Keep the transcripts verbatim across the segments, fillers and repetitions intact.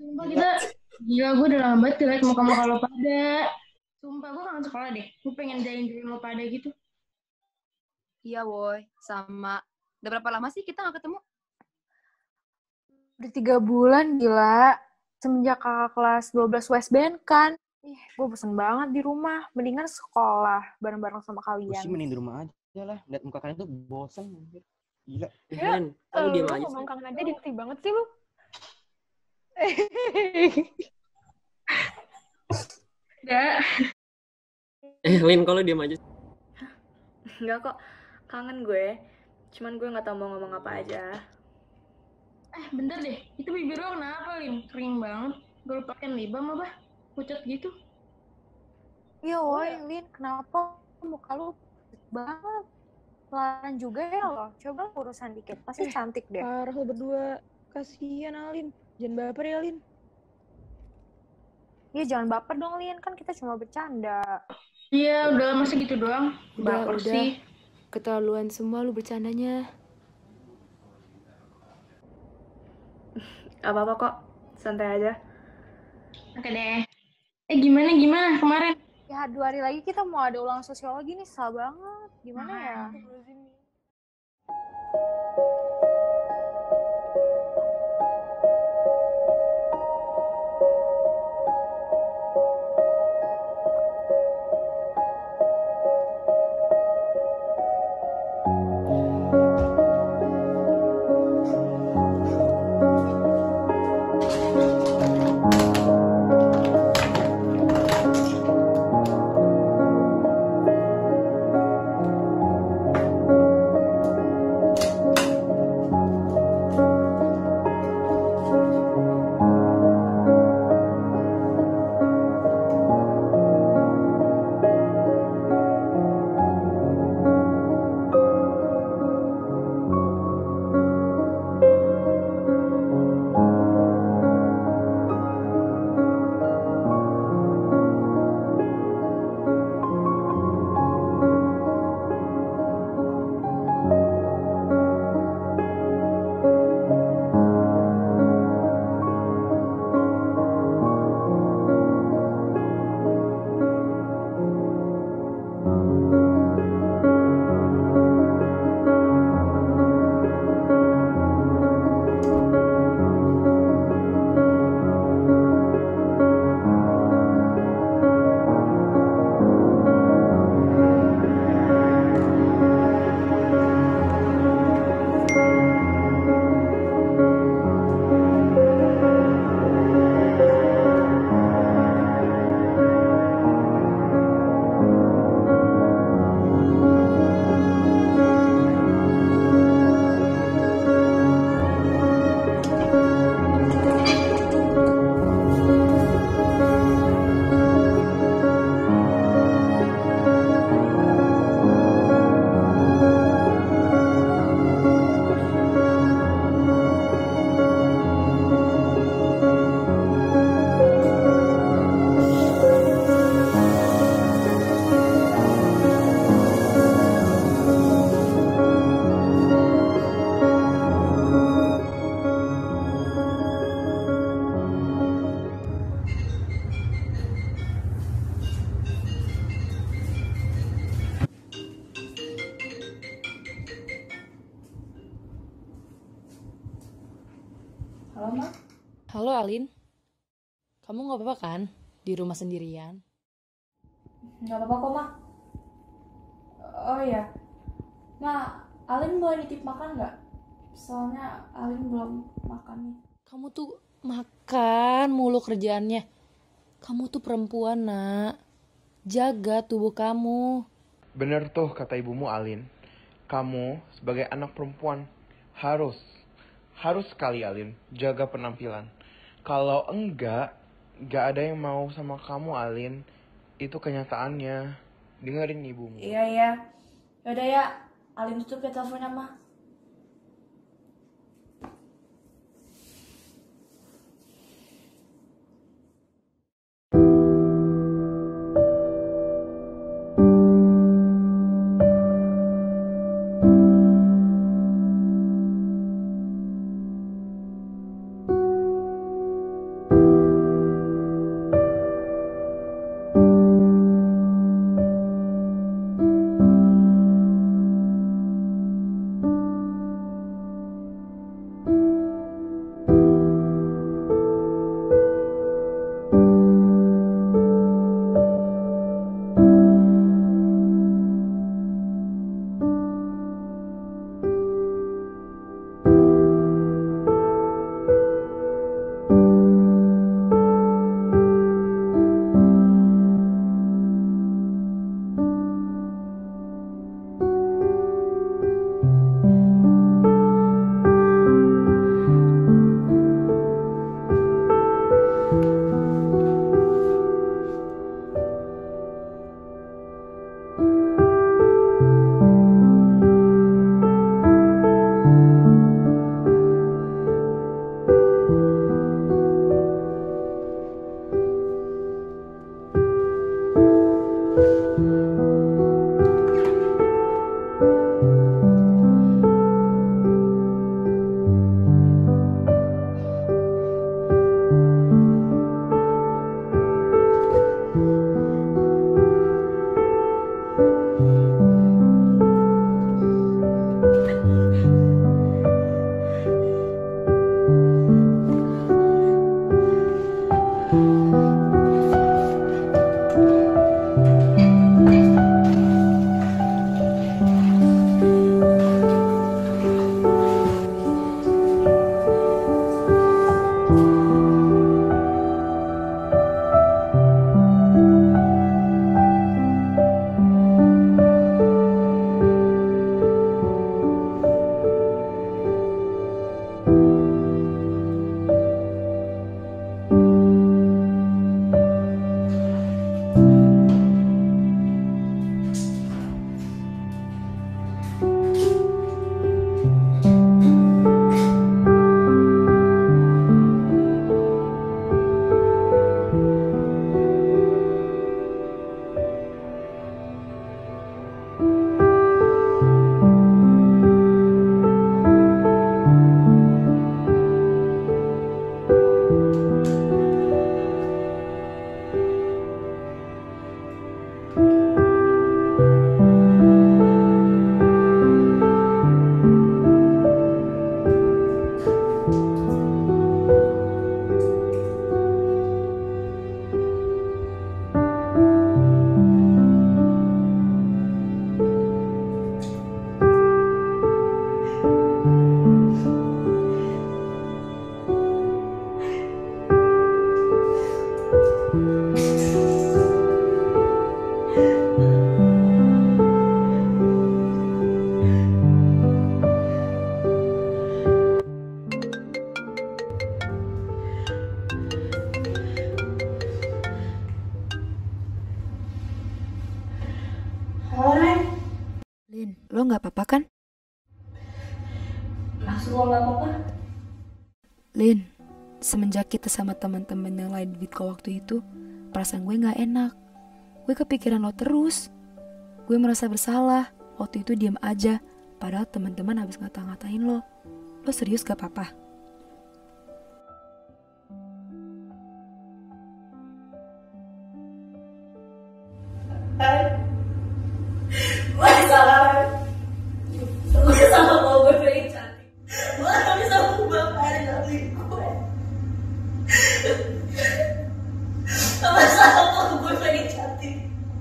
Sumpah Gila. kita, gila gue udah lama banget liat muka-muka lo pada. Sumpah gue kangen sekolah deh. Gue pengen jalan-jalan lo pada gitu. Iya, woy. Sama. Udah berapa lama sih kita gak ketemu? Udah tiga bulan, gila. Semenjak kakak kelas dua belas U S B N kan. Ih, gue bosen banget di rumah. Mendingan sekolah bareng-bareng sama Gue sih kalian. mending di rumah aja lah. Lihat muka kalian tuh bosan. Anjir. Gila. Eh, Ya, Len, kamu diam lu aja ngomong sih. kangen aja dikti banget sih lu. Ya. Eh, Lin, kalau diam aja. Enggak kok, kangen gue. Cuman gue gak tau mau ngomong apa aja. Eh bentar deh, itu bibir lo kenapa Lin? Kering banget. Gue pakai libam apa? Pucat gitu. Iya, woi, Lin, kenapa muka lu pucat banget? Kelaran juga ya lo. Coba urusan dikit, pasti cantik deh. Parah lo berdua. Kasihan Alin. Jangan baper ya, Lin. Iya, jangan baper dong, Lin. Kan kita cuma bercanda. Iya udah masa gitu doang. Udah, Baper udah. sih. Keterlaluan semua lu bercandanya. Apa-apa kok, santai aja. Oke deh. Eh gimana gimana kemarin? Ya, dua hari lagi kita mau ada ulang sosiologi nih, susah banget. Gimana ya? Halo, Ma. Halo Alin, kamu gak apa-apa kan di rumah sendirian? Gak apa-apa kok, Ma. Oh iya, Ma, Alin boleh nitip makan gak? Soalnya Alin belum makan nih. Kamu tuh makan mulu kerjaannya. Kamu tuh perempuan, nak. Jaga tubuh kamu. Bener tuh kata ibumu Alin. Kamu sebagai anak perempuan harus, harus sekali Alin, jaga penampilan. Kalau enggak, enggak ada yang mau sama kamu Alin. Itu kenyataannya. Dengerin ibumu. Iya, iya. Yaudah ya, Alin tutup ya teleponnya, Ma. Thank you. Lin, lo nggak apa-apa kan? Maksud lo nggak apa-apa? Lin, semenjak kita sama teman-teman yang lain di Bitco waktu itu, perasaan gue nggak enak. Gue kepikiran lo terus. Gue merasa bersalah. Waktu itu diam aja, padahal teman-teman habis ngata-ngatain lo. Lo serius gak apa-apa? Masalah gue sama mau gue pengen cantik, gue gak bisa ubah dari gue. Masalah mau gue pengen cantik.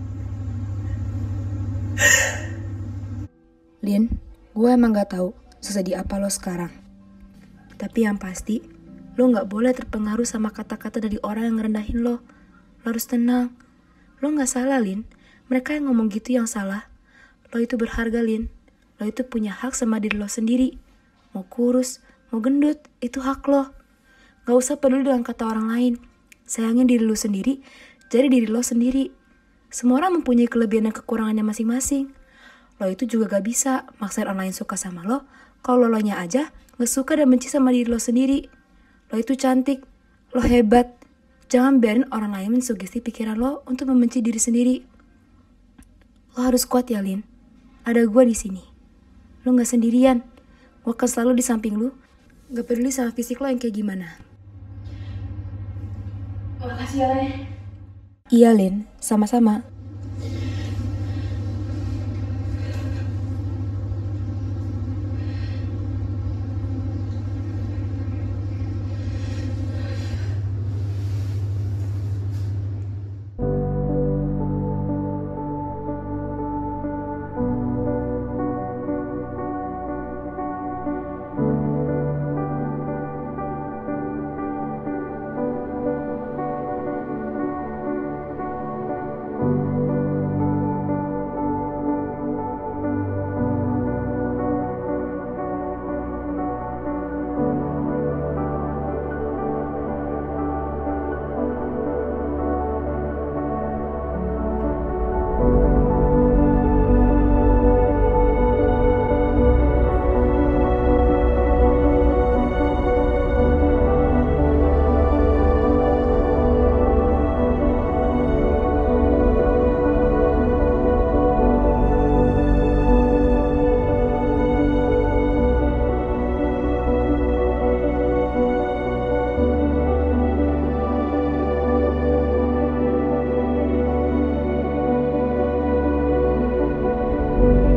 Lin, gue emang gak tahu sesedih apa lo sekarang. Tapi yang pasti, lo gak boleh terpengaruh sama kata-kata dari orang yang ngerendahin lo. Lo harus tenang. Lo gak salah, Lin. Mereka yang ngomong gitu yang salah. Lo itu berharga, Lin. Lo itu punya hak sama diri lo sendiri. Mau kurus, mau gendut, itu hak lo. Gak usah peduli dengan kata orang lain. Sayangin diri lo sendiri, jadi diri lo sendiri. Semua orang mempunyai kelebihan dan kekurangannya masing-masing. Lo itu juga gak bisa maksain orang lain suka sama lo, kalau lo nya aja gak suka dan benci sama diri lo sendiri. Lo itu cantik, lo hebat. Jangan biarin orang lain mensugesti pikiran lo untuk membenci diri sendiri. Lo harus kuat ya, Lin. Ada gue di sini. Lo gak sendirian. Gue akan selalu di samping lo. Gak peduli sama fisik lo yang kayak gimana. Makasih ya, Lin. Iya, Lin. Sama-sama. Thank you. Bye.